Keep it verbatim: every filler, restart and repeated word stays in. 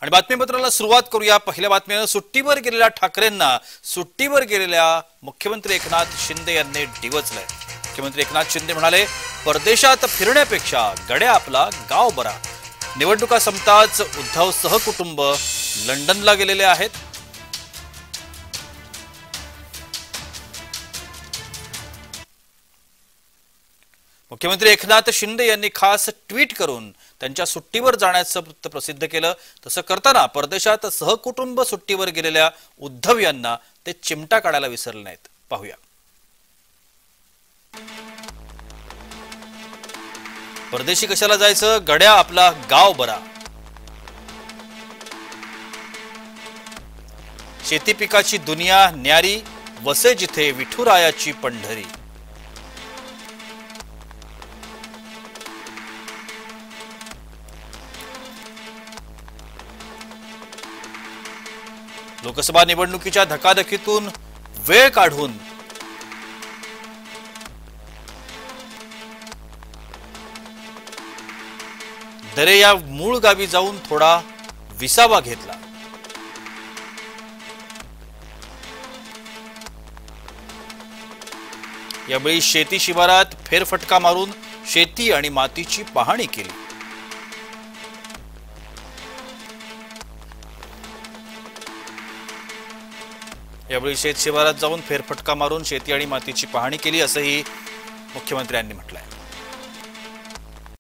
आणि बातमीपत्राला सुरुवात करूया। पहिल्या बातमीने सुट्टीवर गेलेल्या ठाकरेंना सुट्टीवर गेलेल्या मुख्यमंत्री एकनाथ शिंदे यांनी डिवचलंय। मुख्यमंत्री एकनाथ शिंदे म्हणाले, परदेशात फिरण्यापेक्षा गड्या आपला गाव बरा। निवडणुका संपताच उद्धव सहकुटुंब लंडनला गेलेले आहेत। मुख्यमंत्री एकनाथ शिंदे यांनी खास ट्विट करून त्यांच्या सुट्टीवर जाण्याचं वृत्त प्रसिद्ध केलं। तसं करताना परदेशात सहकुटुंब सुट्टीवर गेलेल्या उद्धव यांना ते चिमटा काढायला विसरले नाहीत। पाहूया। परदेशी कशाला जायचं, गड्या आपला गाव बरा। शेती पिकाची दुनिया न्यारी, वसे जिथे विठुरायाची पंढरी। लोकसभा निवडणुकीच्या धकाधकीतून वेळ काढून दरे या मूळ गावी जाऊन थोडा विसावा घेतला। यावेळी शेती शिवारात फेरफटका मारून शेती आणि मातीची पाहणी केली। यावेळी शेत शिवारात जाऊन फेरफटका मारून शेती आणि मातीची पाहणी केली, असंही मुख्यमंत्र्यांनी म्हटलंय।